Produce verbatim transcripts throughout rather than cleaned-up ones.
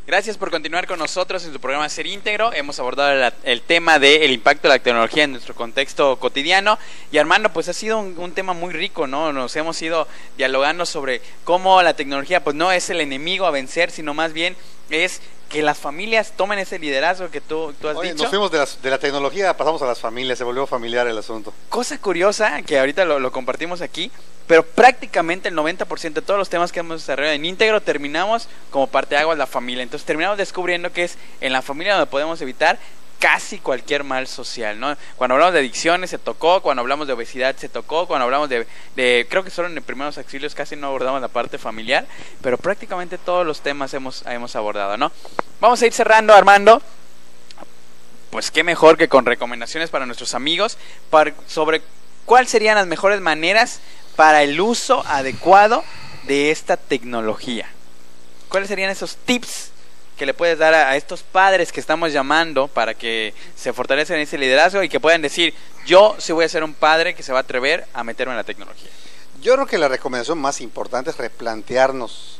Gracias por continuar con nosotros en su programa Ser Íntegro. Hemos abordado la, el tema del impacto de la tecnología en nuestro contexto cotidiano. Y Armando, pues ha sido un, un tema muy rico, ¿no? Nos hemos ido dialogando sobre cómo la tecnología pues no es el enemigo a vencer, sino más bien es que las familias tomen ese liderazgo que tú, tú has Oye, dicho. Nos fuimos de, las, de la tecnología, pasamos a las familias, se volvió familiar el asunto. Cosa curiosa, que ahorita lo, lo compartimos aquí, pero prácticamente el noventa por ciento de todos los temas que hemos desarrollado en Íntegro terminamos como parteaguas la familia. Entonces terminamos descubriendo que es en la familia donde podemos evitar casi cualquier mal social, ¿no? Cuando hablamos de adicciones se tocó, cuando hablamos de obesidad se tocó, cuando hablamos de, de creo que solo en primeros auxilios casi no abordamos la parte familiar, pero prácticamente todos los temas hemos, hemos abordado, ¿no? Vamos a ir cerrando, Armando. Pues qué mejor que con recomendaciones para nuestros amigos para, sobre cuáles serían las mejores maneras para el uso adecuado de esta tecnología. ¿Cuáles serían esos tips que le puedes dar a, a estos padres que estamos llamando para que se fortalezcan en ese liderazgo y que puedan decir, yo sí voy a ser un padre que se va a atrever a meterme en la tecnología? Yo creo que la recomendación más importante es replantearnos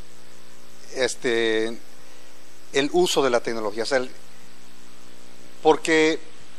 este el uso de la tecnología, o sea, el, porque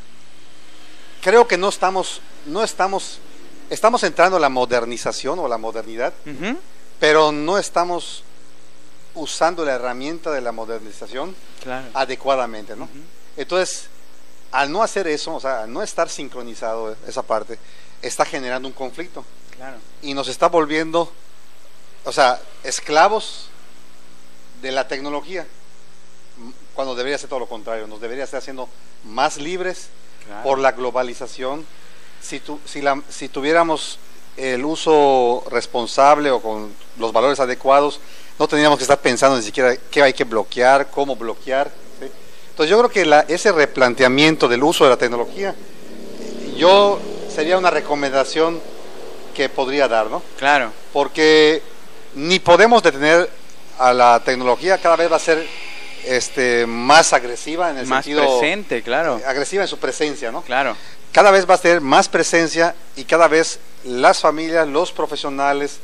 creo que no estamos, no estamos, estamos entrando a la modernización o la modernidad, Uh-huh. pero no estamos usando la herramienta de la modernización Claro. adecuadamente, ¿no? Uh-huh. Entonces, al no hacer eso, o sea, al no estar sincronizado esa parte, está generando un conflicto Claro. y nos está volviendo, o sea, esclavos de la tecnología, cuando debería ser todo lo contrario, nos debería estar haciendo más libres Claro. por la globalización. Si, tu, si, la, si tuviéramos el uso responsable o con los valores adecuados, no tendríamos que estar pensando ni siquiera qué hay que bloquear, cómo bloquear, ¿sí? Entonces yo creo que la, ese replanteamiento del uso de la tecnología, yo sería una recomendación que podría dar, ¿no? Claro. Porque ni podemos detener a la tecnología, cada vez va a ser este, más agresiva en el Más sentido presente, claro. eh, agresiva en su presencia, ¿no? Claro. Cada vez va a tener más presencia y cada vez las familias, los profesionales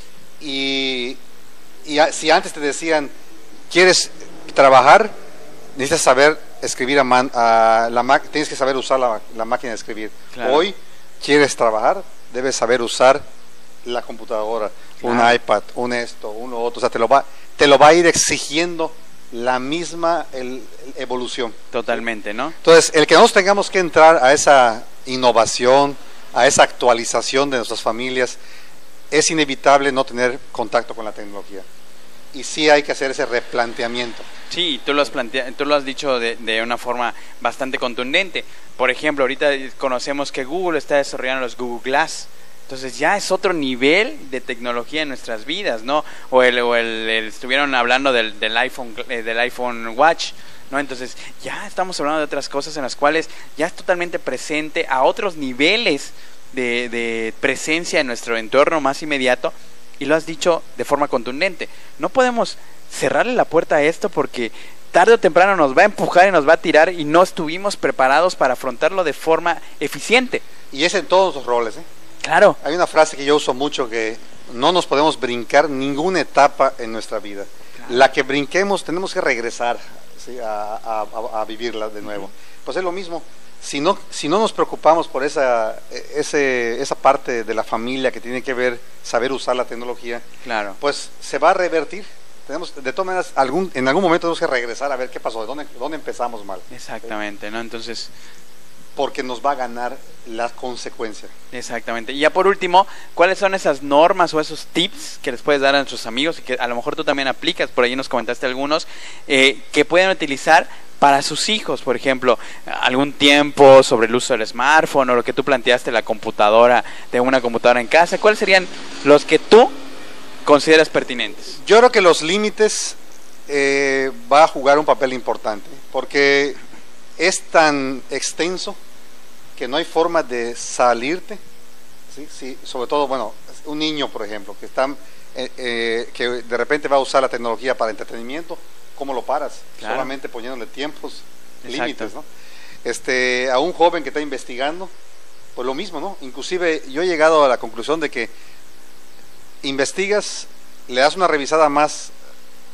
y, y a, si antes te decían, ¿quieres trabajar? Necesitas saber escribir a, man, a la máquina, tienes que saber usar la, la máquina de escribir. Claro. Hoy, ¿quieres trabajar? Debes saber usar la computadora, Claro. un iPad, un esto, uno otro, o sea, te lo va, te lo va a ir exigiendo la misma el, el evolución. Totalmente, ¿no? Entonces, el que nosotros tengamos que entrar a esa innovación, a esa actualización de nuestras familias, es inevitable no tener contacto con la tecnología. Y sí hay que hacer ese replanteamiento. Sí, tú lo has, plantea, tú lo has dicho de, de una forma bastante contundente. Por ejemplo, ahorita conocemos que Google está desarrollando los Google Glass. Entonces ya es otro nivel de tecnología en nuestras vidas, ¿no? O el, o el, el estuvieron hablando del, del iPhone, eh, del iPhone Watch, ¿no? Entonces ya estamos hablando de otras cosas en las cuales ya es totalmente presente a otros niveles de, de presencia en nuestro entorno más inmediato. Y lo has dicho de forma contundente. No podemos cerrarle la puerta a esto porque tarde o temprano nos va a empujar y nos va a tirar y no estuvimos preparados para afrontarlo de forma eficiente. Y es en todos los roles, ¿eh? Claro. Hay una frase que yo uso mucho, que no nos podemos brincar ninguna etapa en nuestra vida. Claro. La que brinquemos tenemos que regresar, ¿sí? a, a, a vivirla de nuevo. Pues es lo mismo. Si no, si no nos preocupamos por esa, ese, esa parte de la familia que tiene que ver, saber usar la tecnología, Claro. pues se va a revertir. Tenemos, de todas maneras, algún, en algún momento tenemos que regresar a ver qué pasó, de dónde, dónde empezamos mal. Exactamente, ¿no? Entonces, Porque nos va a ganar la consecuencia. exactamente. Y ya por último, ¿cuáles son esas normas o esos tips que les puedes dar a nuestros amigos y que a lo mejor tú también aplicas, por ahí nos comentaste algunos, eh, que pueden utilizar para sus hijos, por ejemplo, algún tiempo sobre el uso del smartphone o lo que tú planteaste, la computadora, de una computadora en casa? ¿Cuáles serían los que tú consideras pertinentes? Yo creo que los límites eh, va a jugar un papel importante, porque es tan extenso que no hay forma de salirte, ¿sí? Sí, sobre todo, bueno, un niño, por ejemplo, que, está, eh, eh, que de repente va a usar la tecnología para entretenimiento, ¿cómo lo paras? Claro. Solamente poniéndole tiempos, Exacto. límites, ¿no? Este, a un joven que está investigando, pues lo mismo, ¿no? Inclusive yo he llegado a la conclusión de que investigas, le das una revisada más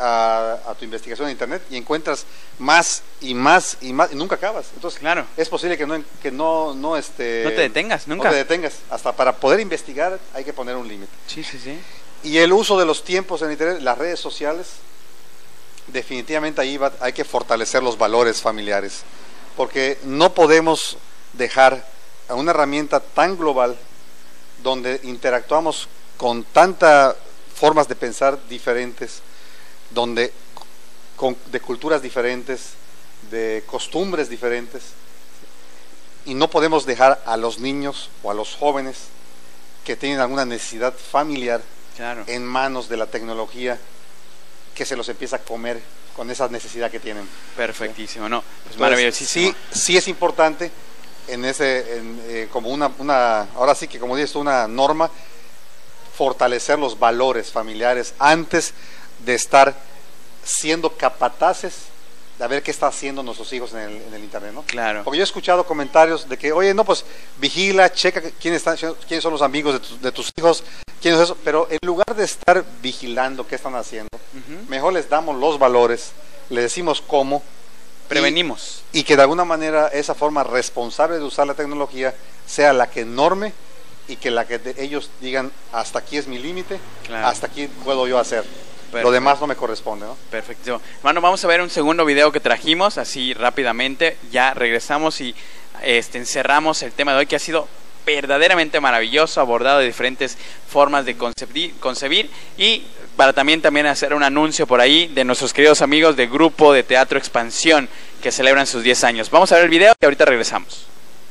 a, a tu investigación en internet y encuentras más y más y más y nunca acabas. Entonces, claro, es posible que no que no no este no te detengas nunca. No te detengas. Hasta para poder investigar hay que poner un límite. Sí, sí, sí. Y el uso de los tiempos en internet, las redes sociales, definitivamente ahí va, hay que fortalecer los valores familiares, porque no podemos dejar a una herramienta tan global donde interactuamos con tantas formas de pensar diferentes, donde con, de culturas diferentes, de costumbres diferentes, y no podemos dejar a los niños o a los jóvenes que tienen alguna necesidad familiar, claro, en manos de la tecnología, que se los empieza a comer con esa necesidad que tienen. Perfectísimo, ¿no? Pues maravillosísimo. Sí, sí es importante en ese, en, eh, como una, una, ahora sí que como dices tú, una norma, fortalecer los valores familiares antes de estar siendo capataces de ver qué está haciendo nuestros hijos en el, en el internet, ¿no? Claro. Porque yo he escuchado comentarios de que, oye, no, pues vigila, checa quiénes están, quiénes son los amigos de, tu, de tus hijos, quién es eso, pero en lugar de estar vigilando qué están haciendo, uh-huh, mejor les damos los valores, les decimos cómo, prevenimos, y, y que de alguna manera esa forma responsable de usar la tecnología sea la que norme y que la que de ellos digan hasta aquí es mi límite, claro, hasta aquí puedo yo hacer. Perfecto. Lo demás no me corresponde, ¿no? Perfecto. Bueno, vamos a ver un segundo video que trajimos, así rápidamente, ya regresamos y este, encerramos el tema de hoy, que ha sido verdaderamente maravilloso, abordado de diferentes formas de concebir, concebir y para también, también hacer un anuncio por ahí de nuestros queridos amigos del grupo de Teatro Expansión que celebran sus diez años. Vamos a ver el video y ahorita regresamos.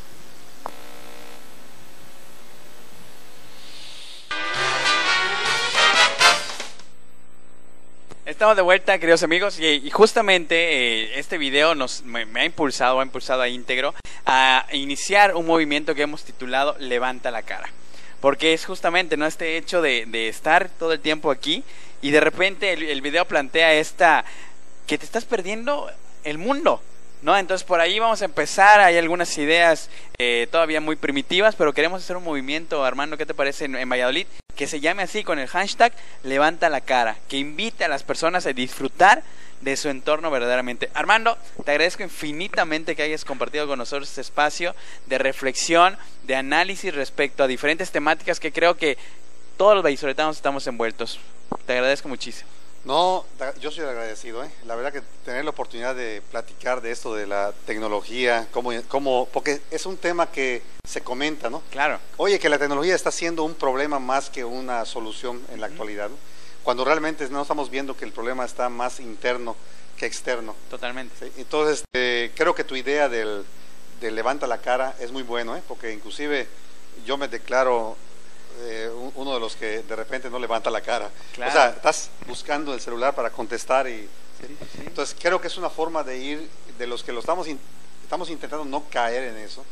Estamos de vuelta, queridos amigos, y, y justamente eh, este video nos, me, me ha impulsado, ha impulsado a Íntegro a iniciar un movimiento que hemos titulado Levanta la Cara. Porque es justamente, ¿no?, este hecho de, de estar todo el tiempo aquí y de repente el, el video plantea esta, que te estás perdiendo el mundo, ¿no? Entonces por ahí vamos a empezar, hay algunas ideas eh, todavía muy primitivas, pero queremos hacer un movimiento, Armando, ¿qué te parece en, en Valladolid? Que se llame así, con el hashtag Levanta la Cara, que invite a las personas a disfrutar de su entorno verdaderamente. Armando, te agradezco infinitamente que hayas compartido con nosotros este espacio de reflexión, de análisis respecto a diferentes temáticas que creo que todos los vallisoletanos estamos envueltos. Te agradezco muchísimo. No, yo soy agradecido, ¿eh? La verdad que tener la oportunidad de platicar de esto de la tecnología, cómo, cómo, porque es un tema que se comenta, ¿no? Claro. Oye, que la tecnología está siendo un problema más que una solución en la uh-huh. actualidad, ¿no? Cuando realmente no estamos viendo que el problema está más interno que externo. Totalmente. ¿Sí? Entonces, eh, creo que tu idea del, del levanta la cara es muy bueno, ¿eh? Porque inclusive yo me declaro Eh, uno de los que de repente no levanta la cara. Claro. O sea, estás buscando el celular para contestar y ¿sí? Sí, sí. Entonces creo que es una forma de ir, de los que lo estamos in, estamos intentando no caer en eso,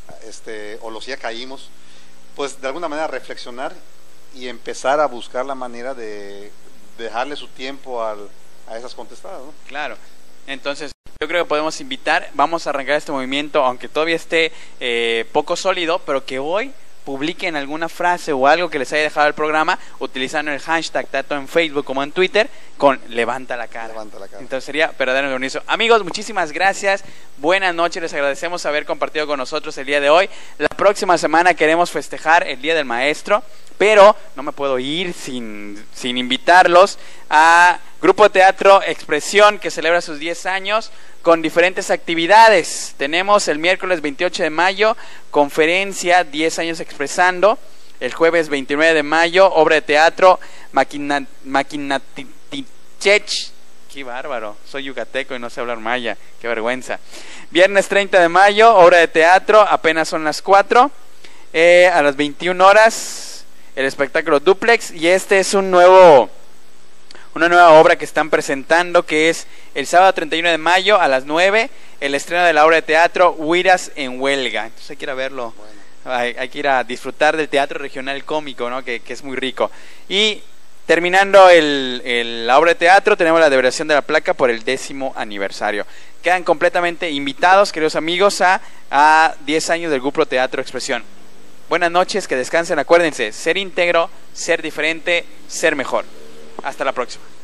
este, o los ya caímos, pues de alguna manera reflexionar y empezar a buscar la manera de dejarle su tiempo al, a esas contestadas, ¿no? Claro. Entonces yo creo que podemos invitar, vamos a arrancar este movimiento, aunque todavía esté eh, poco sólido, pero que hoy publiquen alguna frase o algo que les haya dejado el programa utilizando el hashtag tanto en Facebook como en Twitter con Levanta la Cara. Levanta la cara. Entonces sería verdadero organizo. Amigos, muchísimas gracias. Buenas noches. Les agradecemos haber compartido con nosotros el día de hoy. La próxima semana queremos festejar el Día del Maestro, pero no me puedo ir sin, sin invitarlos a Grupo de Teatro Expresión, que celebra sus diez años con diferentes actividades. Tenemos el miércoles veintiocho de mayo, conferencia diez años expresando. El jueves veintinueve de mayo, obra de teatro Maquinatichech. Qué bárbaro, soy yucateco y no sé hablar maya, qué vergüenza. Viernes treinta de mayo, obra de teatro, apenas son las cuatro. Eh, a las veintiuna horas, el espectáculo Duplex. Y este es un nuevo... una nueva obra que están presentando, que es el sábado treinta y uno de mayo a las nueve, el estreno de la obra de teatro Huiras en Huelga. Entonces hay que ir a verlo, bueno. hay, hay que ir a disfrutar del teatro regional cómico, ¿no? que, que es muy rico. Y terminando el, el, la obra de teatro, tenemos la decoración de la placa por el décimo aniversario. Quedan completamente invitados, queridos amigos, a, a diez años del Grupo Teatro Expresión. Buenas noches, que descansen, acuérdense, ser íntegro, ser diferente, ser mejor. Hasta la próxima.